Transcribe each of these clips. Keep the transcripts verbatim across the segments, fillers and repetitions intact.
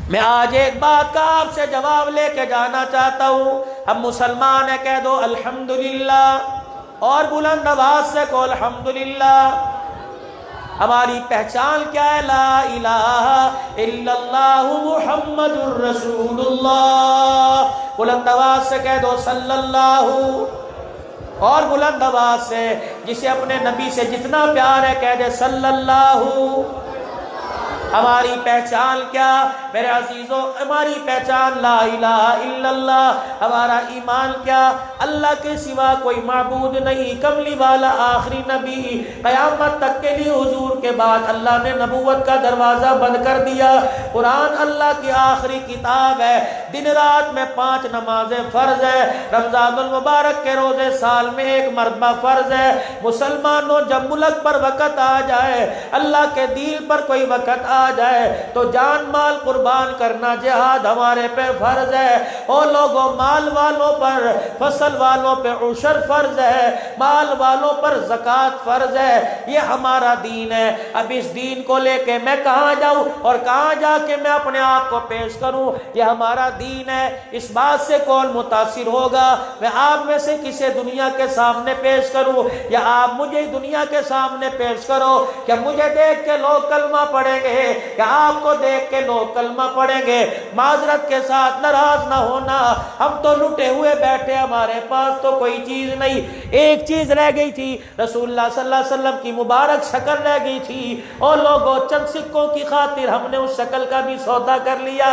میں آج ایک بات کا آپ سے جواب لے کے جانا چاہتا ہوں. ہم مسلمان ہیں، کہہ دو الحمدللہ، اور بلند آواز سے کہو الحمدللہ. ہماری پہچان کیا ہے؟ لا الہ الا اللہ محمد الرسول اللہ. بلند آواز سے کہہ دو صلی اللہ، اور بلند آواز سے جسے اپنے نبی سے جتنا پیار ہے کہہ دے صلی اللہ. ہماری پہچان کیا میرے عزیزوں؟ ہماری پہچان لا الہ الا اللہ. ہمارا ایمان کیا؟ اللہ کے سوا کوئی معبود نہیں. کملی والا آخری نبی، قیامت تک کے لیے حضور کے بعد اللہ نے نبوت کا دروازہ بند کر دیا. قرآن اللہ کی آخری کتاب ہے. دن رات میں پانچ نمازیں فرض ہے. رمضان المبارک کے روزے سال میں ایک مرتبہ فرض ہے. مسلمانوں جب ملک پر وقت آ جائے، اللہ کے دین پر کوئی وقت آ جائے تو جان مال قربان کرنا جہاد ہمارے پہ فرض ہے. او لوگوں، مال والوں پر، فصل والوں پہ عشر فرض ہے، مال والوں پر زکوٰۃ فرض ہے. یہ ہمارا دین ہے. اب اس دین کو لے کے میں کہاں جاؤں اور کہاں جا کے میں اپنے آپ کو پیش کروں؟ یہ ہمارا دین ہے. اس بات سے کون متاثر ہوگا؟ میں آپ میں سے کسے دنیا کے سامنے پیش کروں یا آپ مجھے دنیا کے سامنے پیش کرو؟ کہ مجھے دیکھ کے لوگ کلمہ پڑھیں گے کہ آپ کو دیکھ کے لوگ کلمہ پڑھیں گے؟ معذرت کے ساتھ ناراض نہ ہونا، ہم تو لٹے ہوئے بیٹھے، ہمارے پاس تو کوئی چیز نہیں. ایک چیز رہ گئی تھی، رسول اللہ صلی اللہ علیہ وسلم کی مبارک شکل رہ گئی تھی. اور لوگوں، چند سکوں کی خاطر ہم نے اس شکل کا بھی سودا کر لیا.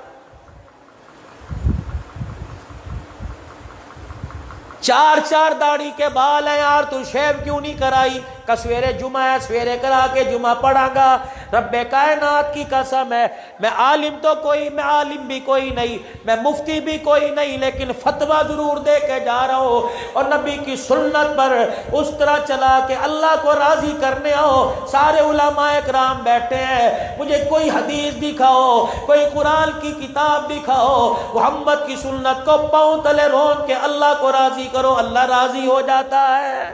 چار چار داڑھی کے بال ہیں یار، تو شیو کیوں نہیں کرائی؟ کہ سویرے جمعہ ہے، سویرے کرا کے جمعہ پڑھا گا. رب کائنات کی قسم ہے، میں عالم تو کوئی میں عالم بھی کوئی نہیں، میں مفتی بھی کوئی نہیں، لیکن فتویٰ ضرور دے کے جا رہا ہوں. اور نبی کی سنت پر اس طرح چلا کہ اللہ کو راضی کرنے آؤ. سارے علماء اکرام بیٹھے ہیں، مجھے کوئی حدیث دکھاؤ، کوئی قرآن کی کتاب دکھاؤ، محمد کی سنت کو پاؤں تلے رون کے اللہ کو راضی کرو. اللہ راضی ہو جاتا ہے.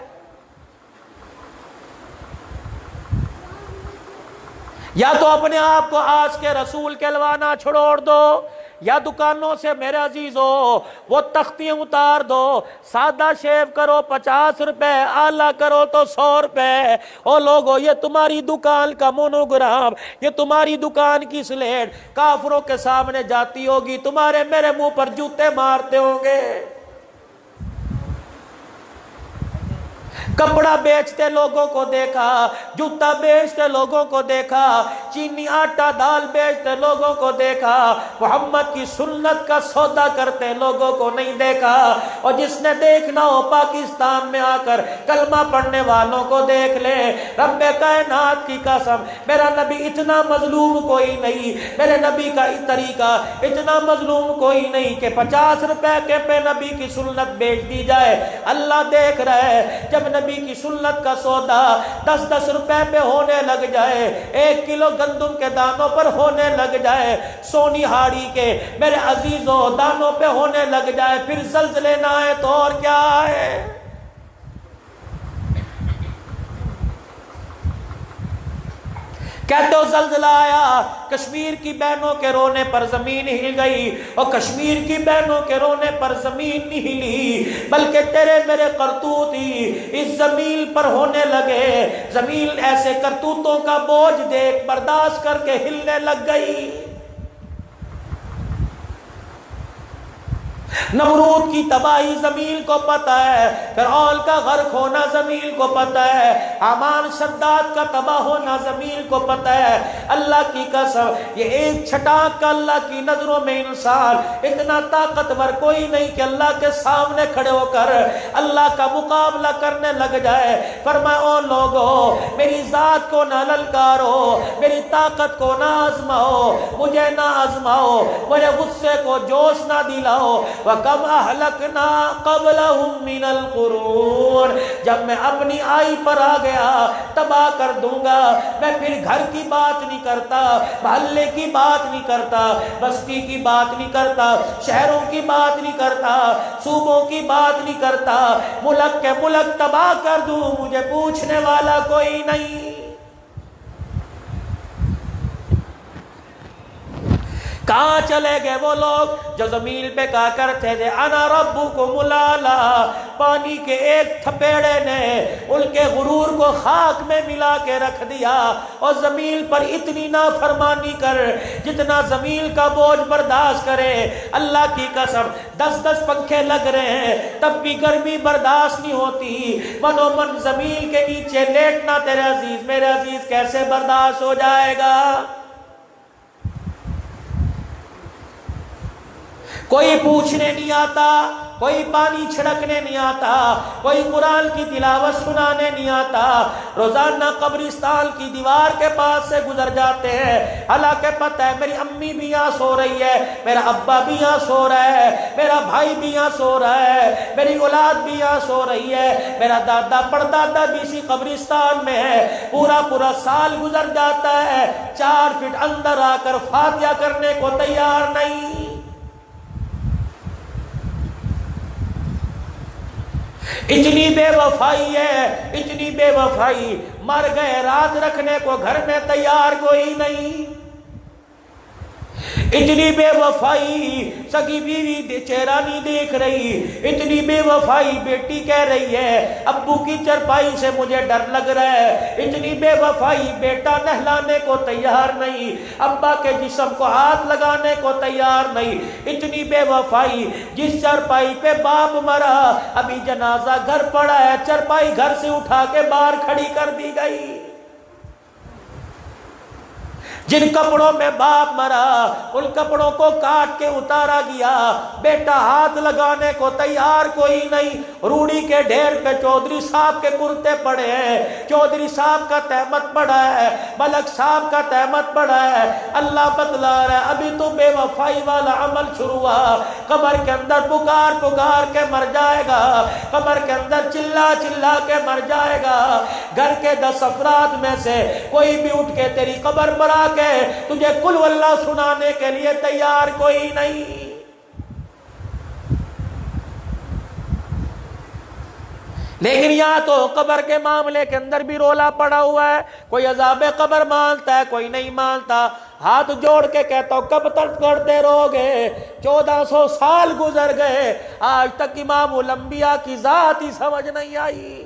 یا تو اپنے آپ کو آج کے رسول کہلوانا چھوڑ دو، یا دکانوں سے میرے عزیزو وہ تختیاں اتار دو. سادہ شیو کرو پچاس روپے، اعلیٰ کرو تو سو روپے. او لوگو، یہ تمہاری دکان کا مونوگرام، یہ تمہاری دکان کی سلیٹ کافروں کے سامنے جاتی ہوگی، تمہارے میرے منہ پر جوتے مارتے ہوں گے. کپڑا بیچتے لوگوں کو دیکھا، جوتا بیچتے لوگوں کو دیکھا، چینی آٹا دال بیچتے لوگوں کو دیکھا، محمد کی سنت کا سودا کرتے لوگوں کو نہیں دیکھا. اور جس نے دیکھنا ہو پاکستان میں آ کر کلمہ پڑھنے والوں کو دیکھ لے. رب کائنات کی قسم، میرا نبی اتنا مظلوم کوئی نہیں، میرے نبی کا طریقہ اتنا مظلوم کوئی نہیں کہ پچاس روپے کے پہ نبی کی سنت بیچ دی جائے. اللہ دیکھ رہا ہے. جب نبی کی سنت کا سودا دس دس روپے پہ ہونے لگ جائے، ایک کلو گندم کے دانوں پر ہونے لگ جائے، سونی ہاڑی کے میرے عزیزوں دانوں پہ ہونے لگ جائے، پھر زلزلے نہ آئے تو اور کیا ہے؟ کہتے ہو زلزلہ آیا، کشمیر کی بہنوں کے رونے پر زمین ہل گئی. اور کشمیر کی بہنوں کے رونے پر زمین نہیں ہلی، بلکہ تیرے میرے کرتوت ہی اس زمین پر ہونے لگے. زمین ایسے کرتوتوں کا بوجھ دیکھ برداشت کر کے ہلنے لگ گئی. نمرود کی تباہی زمین کو پتہ ہے، فرعون کا غرق ہونا زمین کو پتہ ہے، حامان شداد کا تباہ ہونا زمین کو پتہ ہے. اللہ کی قسم، یہ ایک چھٹانک کا اللہ کی نظروں میں انسان اتنا طاقتور کوئی نہیں کہ اللہ کے سامنے کھڑے ہو کر اللہ کا مقابلہ کرنے لگ جائے. فرمایا او لوگو، میری ذات کو نہ للکارو، میری طاقت کو نہ آزماؤ، مجھے نہ آزماؤ، مجھے غصے کو جوش نہ دلاؤ. وَكَمْ أَهْلَكْنَا قَبْلَهُمْ مِنَ الْقُرُونِ، جب میں اپنی آئی پر آ گیا تباہ کر دوں گا. میں پھر گھر کی بات نہیں کرتا، محلے کی بات نہیں کرتا، بستی کی بات نہیں کرتا، شہروں کی بات نہیں کرتا، صوبوں کی بات نہیں کرتا. ملک کے ملک تباہ کر دوں، مجھے پوچھنے والا کوئی نہیں. کہاں چلے گئے وہ لوگ جو زمین پہ کہا کرتے تھے انا ربکم الاعلی؟ پانی کے ایک تھپیڑے نے ان کے غرور کو خاک میں ملا کے رکھ دیا، اور زمین پر اتنی نافرمانی کر جتنا زمین کا بوجھ برداشت کرے۔ اللہ کی قسم دس دس پنکھے لگ رہے ہیں تب بھی گرمی برداشت نہیں ہوتی، منو من زمین کے نیچے لیٹنا تیرے عزیز میرے عزیز کیسے برداشت ہو جائے گا؟ کوئی پوچھنے نہیں آتا، کوئی پانی چھڑکنے نہیں آتا، کوئی قرآن کی تلاوت سنانے نہیں آتا، روزانہ قبرستان کی دیوار کے پاس سے گزر جاتے ہیں، حالانکہ پتہ ہے میری امی بھی یہاں سو رہی ہے، میرا ابا بھی یہاں سو رہا ہے، میرا بھائی بھی یہاں سو رہا ہے، میری اولاد بھی یہاں سو رہی ہے، میرا دادا پردادا بھی اسی قبرستان میں ہے، پورا پورا سال گزر جاتا ہے، چار فٹ اندر آ کر فاتحہ کرنے کو تیار نہیں۔ اتنی بے وفائی ہے، اتنی بے وفائی، مر گئے رات رکھنے کو گھر میں تیار کوئی نہیں۔ اتنی بے وفائی سگی بیوی چہرہ نہیں دیکھ رہی، اتنی بے وفائی بیٹی کہہ رہی ہے ابو کی چرپائی سے مجھے ڈر لگ رہا ہے، اتنی بے وفائی بیٹا نہلانے کو تیار نہیں، ابا کے جسم کو ہاتھ لگانے کو تیار نہیں، اتنی بے وفائی جس چرپائی پہ باپ مرا ابھی جنازہ گھر پڑا ہے، چرپائی گھر سے اٹھا کے باہر کھڑی کر دی گئی۔ جن کپڑوں میں باپ مرا ان کپڑوں کو کاٹ کے اتارا گیا، بیٹا ہاتھ لگانے کو تیار کوئی نہیں، روڑی کے ڈھیر پہ چودھری صاحب کے کرتے پڑے ہیں، چودھری صاحب کا تہمت پڑا ہے، ملک صاحب کا تہمت پڑا ہے، اللہ بتلا رہا ہے ابھی تو بے وفائی والا عمل شروع ہوا، قبر کے اندر پکار پکار کے مر جائے گا، قبر کے اندر چلا چلا کے مر جائے گا، گھر کے دس افراد میں سے کوئی بھی اٹھ کے تیری قبر پر آ کہ تجھے قل واللہ سنانے کے لیے تیار کوئی نہیں۔ لیکن یہاں تو قبر کے معاملے کے اندر بھی رولا پڑا ہوا ہے، کوئی عذاب قبر مانتا ہے کوئی نہیں مانتا، ہاتھ جوڑ کے کہتا ہوں کب تک کرتے رہو گے؟ چودہ سو سال گزر گئے آج تک امام الانبیاء کی ذات ہی سمجھ نہیں آئی۔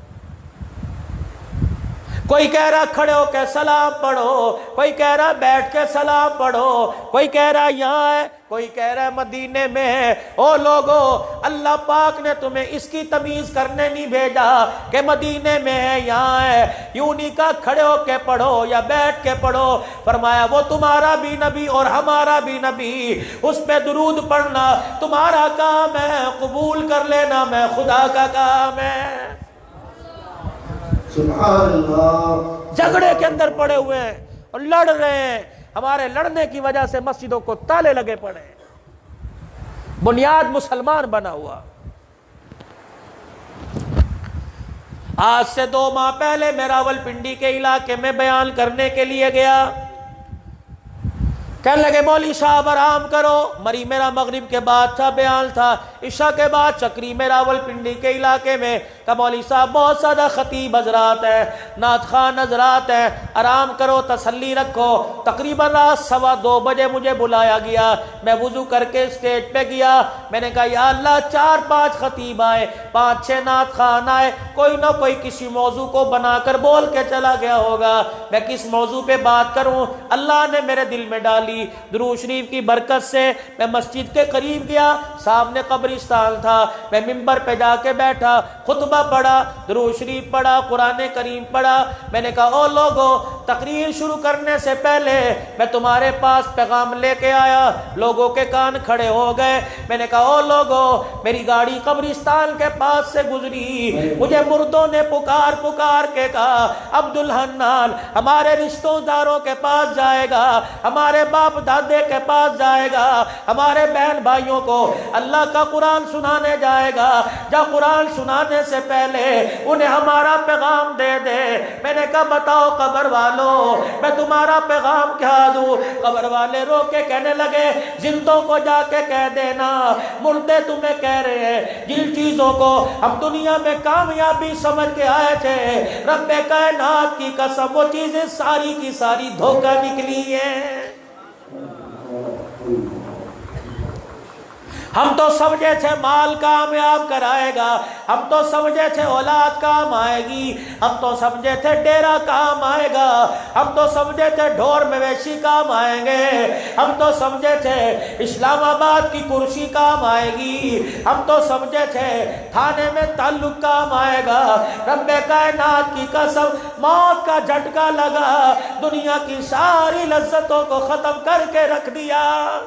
کوئی کہہ رہا کھڑے ہو کے سلام پڑھو، کوئی کہہ رہا بیٹھ کے سلام پڑھو، کوئی کہہ رہا یہاں ہے، کوئی کہہ رہا مدینے میں ہے۔ او لوگو اللہ پاک نے تمہیں اس کی تمیز کرنے نہیں بھیجا کہ مدینے میں ہے یہاں ہے، یوں نہیں کہا کھڑے ہو کے پڑھو یا بیٹھ کے پڑھو، فرمایا وہ تمہارا بھی نبی اور ہمارا بھی نبی، اس پہ درود پڑھنا تمہارا کام ہے، قبول کر لینا میں خدا کا کام ہے۔ سبحان اللہ۔ جھگڑے کے اندر پڑے ہوئے ہیں اور لڑ رہے ہیں، ہمارے لڑنے کی وجہ سے مسجدوں کو تالے لگے پڑے ہیں، بنیاد مسلمان بنا ہوا۔ آج سے دو ماہ پہلے میں راولپنڈی کے علاقے میں بیان کرنے کے لیے گیا، کہنے لگے مولوی صاحب آرام کرو، مری میرا مغرب کے بعد تھا بیان تھا، عشاء کے بعد چکری میں راولپنڈی کے علاقے میں، کہ مولوی صاحب بہت زیادہ خطیب حضرات ہیں، نعت خوان حضرات ہیں، آرام کرو تسلی رکھو۔ تقریباً رات سوا دو بجے مجھے بلایا گیا، میں وضو کر کے اسٹیج پہ گیا، میں نے کہا یا اللہ چار پانچ خطیب آئے، پانچ چھ نعت خوان آئے، کوئی نہ کوئی کسی موضوع کو بنا کر بول کے چلا گیا ہوگا، میں کس موضوع پہ بات کروں؟ اللہ نے میرے دل میں ڈالی، درود شریف کی برکت سے میں مسجد کے قریب گیا، سامنے قبرستان تھا، میں منبر پہ جا کے بیٹھا، خطبہ پڑھا، درود شریف پڑھا، قرآن کریم پڑھا، میں نے کہا او لوگو تقریر شروع کرنے سے پہلے میں تمہارے پاس پیغام لے کے آیا، لوگوں کے کان کھڑے ہو گئے، میں نے کہا او لوگو میری گاڑی قبرستان کے پاس سے گزری، مجھے مردوں نے پکار پکار کے کہا عبدالحنان ہمارے رشتوں داروں کے پاس جائے گا، ہمارے باپ دادے کے پاس جائے گا، ہمارے بہن بھائیوں کو اللہ کا قرآن سنانے جائے گا، جب قرآن سنانے سے پہلے انہیں ہمارا پیغام دے دے۔ میں نے کہا بتاؤ قبر والوں میں تمہارا پیغام کیا دوں؟ قبر والے رو کے کہنے لگے زندوں کو جا کے کہہ دینا، مردے تمہیں کہہ رہے ہیں جن چیزوں کو ہم دنیا میں کامیابی سمجھ کے آئے تھے رب کائنات کی قسم وہ چیزیں ساری کی ساری دھوکہ نکلی ہیں۔ ہم تو سمجھے تھے مال کامیاب کرائے گا، ہم تو سمجھے تھے اولاد کام آئے گی، ہم تو سمجھے تھے ڈیرا کام آئے گا، ہم تو سمجھے تھے ڈھور مویشی کام آئیں گے، ہم تو سمجھے تھے اسلام آباد کی کرسی کام آئے گی، ہم تو سمجھے تھے تھانے میں تعلق کام آئے گا۔ رب کائنات کی قسم، موت کا جھٹکا لگا، دنیا کی ساری لذتوں کو ختم کر کے رکھ دیا۔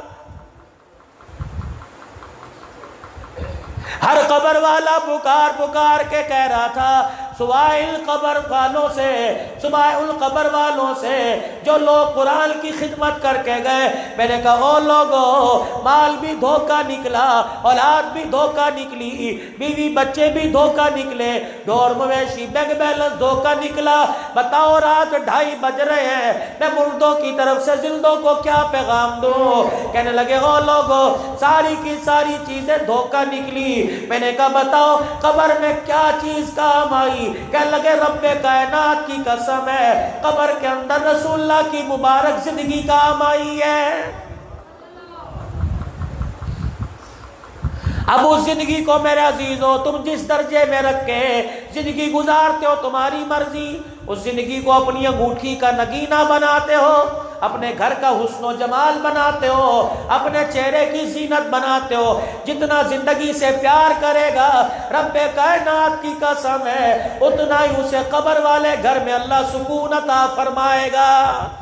ہر قبر والا پکار پکار کے کہہ رہا تھا سوائل قبر والوں سے، سوائل قبر والوں سے جو لوگ قرآن کی خدمت کر کے گئے، میں نے کہا او لوگوں، مال بھی دھوکہ نکلا، اولاد بھی دھوکہ نکلی، بیوی بچے بھی دھوکہ نکلے، ڈور مویشی بینک بیلنس دھوکہ نکلا۔ بتاؤ رات ڈھائی بج رہے ہیں، میں مردوں کی طرف سے زندوں کو کیا پیغام دوں؟ کہنے لگے او لوگوں، ساری کی ساری چیزیں دھوکہ نکلی۔ میں نے کہا بتاؤ قبر میں کیا چیز کام آئی؟ کہنے لگے رب کائنات کی قسم ہے، قبر کے اندر رسول اللہ کی مبارک زندگی کام آئی ہے۔ اب اس زندگی کو میرے عزیزو تم جس درجے میں رکھ کے زندگی گزارتے ہو تمہاری مرضی، اس زندگی کو اپنی انگوٹھی کا نگینہ بناتے ہو، اپنے گھر کا حسن و جمال بناتے ہو، اپنے چہرے کی زینت بناتے ہو۔ جتنا زندگی سے پیار کرے گا رب کائنات کی قسم ہے اتنا ہی اسے قبر والے گھر میں اللہ سکون عطا فرمائے گا۔